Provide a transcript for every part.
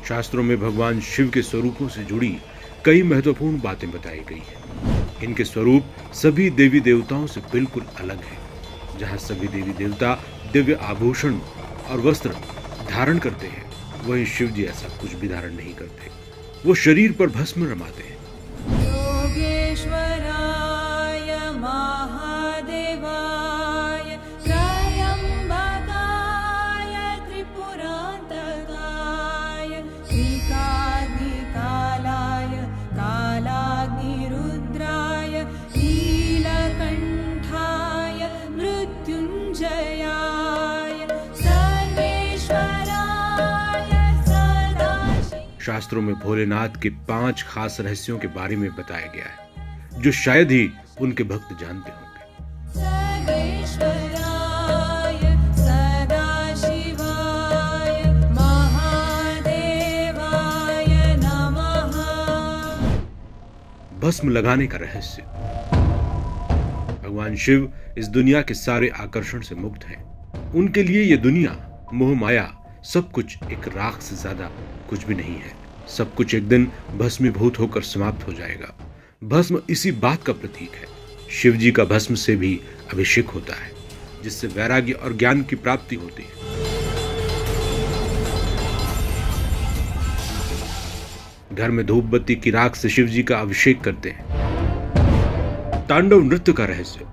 शास्त्रों में भगवान शिव के स्वरूपों से जुड़ी कई महत्वपूर्ण बातें बताई गई हैं। इनके स्वरूप सभी देवी देवताओं से बिल्कुल अलग है। जहाँ सभी देवी देवता दिव्य आभूषण और वस्त्र धारण करते हैं, वहीं शिव जी ऐसा कुछ भी धारण नहीं करते। वो शरीर पर भस्म रमाते हैं। शास्त्रों में भोलेनाथ के 5 खास रहस्यों के बारे में बताया गया है, जो शायद ही उनके भक्त जानते होंगे। भस्म लगाने का रहस्य। भगवान शिव इस दुनिया के सारे आकर्षण से मुक्त हैं। उनके लिए ये दुनिया, मोह माया, सब कुछ एक राख से ज्यादा कुछ भी नहीं है। सब कुछ एक दिन भस्मीभूत होकर समाप्त हो जाएगा। भस्म इसी बात का प्रतीक है। शिव जी का भस्म से भी अभिषेक होता है, जिससे वैराग्य और ज्ञान की प्राप्ति होती है। घर में धूप बत्ती की राख से शिव जी का अभिषेक करते हैं। तांडव नृत्य का रहस्य।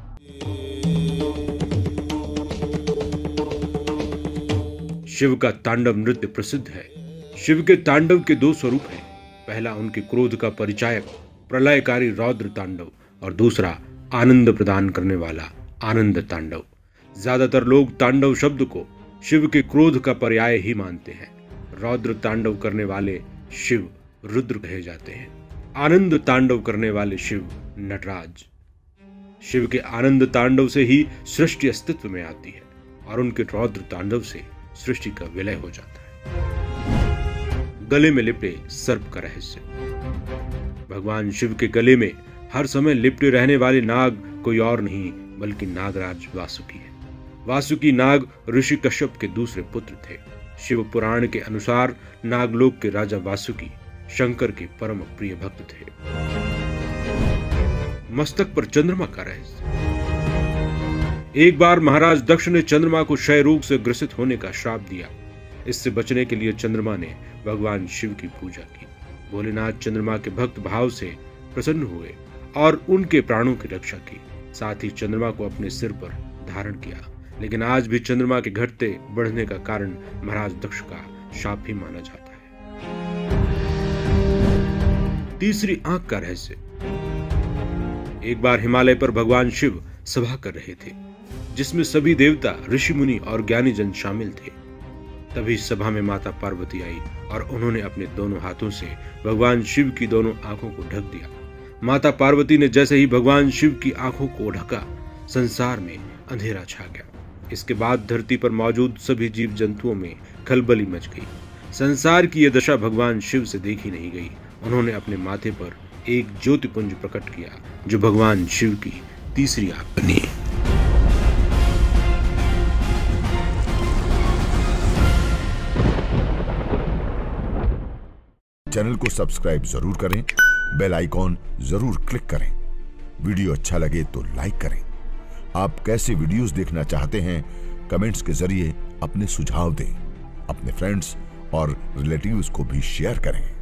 शिव का तांडव नृत्य प्रसिद्ध है। शिव के तांडव के 2 स्वरूप हैं। पहला उनके क्रोध का परिचायक प्रलयकारी रौद्र तांडव और दूसरा आनंद प्रदान करने वाला आनंद तांडव। ज्यादातर लोग तांडव शब्द को शिव के क्रोध का पर्याय ही मानते हैं। रौद्र तांडव करने वाले शिव रुद्र कहे जाते हैं। आनंद तांडव करने वाले शिव नटराज। शिव के आनंद तांडव से ही सृष्टि अस्तित्व में आती है और उनके रौद्र तांडव से सृष्टि का विलय हो जाता है। गले में लिपटे सर्प का रहस्य। भगवान शिव के गले में हर समय लिपटे रहने वाले नाग कोई और नहीं बल्कि नागराज वासुकी है। वासुकी नाग ऋषि कश्यप के दूसरे पुत्र थे। शिव पुराण के अनुसार नागलोक के राजा वासुकी शंकर के परम प्रिय भक्त थे। मस्तक पर चंद्रमा का रहस्य। एक बार महाराज दक्ष ने चंद्रमा को क्षय रोग से ग्रसित होने का श्राप दिया। इससे बचने के लिए चंद्रमा ने भगवान शिव की पूजा की। भोलेनाथ चंद्रमा के भक्त भाव से प्रसन्न हुए और उनके प्राणों की रक्षा की। साथ ही चंद्रमा को अपने सिर पर धारण किया। लेकिन आज भी चंद्रमा के घटते बढ़ने का कारण महाराज दक्ष का शाप ही माना जाता है। तीसरी आंख का रहस्य। एक बार हिमालय पर भगवान शिव सभा कर रहे थे, जिसमें सभी देवता, ऋषि मुनि और ज्ञानी जन शामिल थे। तभी सभा में माता पार्वती आई और उन्होंने अपने दोनों हाथों से भगवान शिव की दोनों आंखों को ढक दिया। माता पार्वती ने जैसे ही भगवान शिव की आंखों को ढका, संसार में अंधेरा छा गया। इसके बाद धरती पर मौजूद सभी जीव जंतुओं में खलबली मच गई। संसार की यह दशा भगवान शिव से देखी नहीं गई। उन्होंने अपने माथे पर एक ज्योतिपुंज प्रकट किया, जो भगवान शिव की तीसरी आंख बनी। चैनल को सब्सक्राइब जरूर करें, बेल आइकॉन जरूर क्लिक करें। वीडियो अच्छा लगे तो लाइक करें। आप कैसे वीडियोस देखना चाहते हैं, कमेंट्स के जरिए अपने सुझाव दें। अपने फ्रेंड्स और रिलेटिव्स को भी शेयर करें।